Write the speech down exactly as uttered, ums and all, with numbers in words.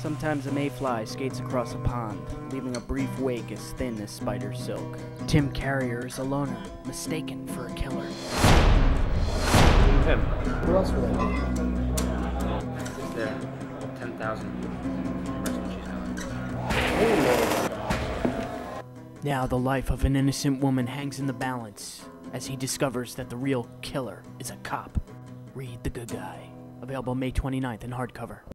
Sometimes a mayfly skates across a pond, leaving a brief wake as thin as spider silk. Tim Carrier is a loner, mistaken for a killer. Tim. Who else would I be? Is there ten thousand? Now the life of an innocent woman hangs in the balance as he discovers that the real killer is a cop. Read The Good Guy. Available May twenty-ninth in hardcover.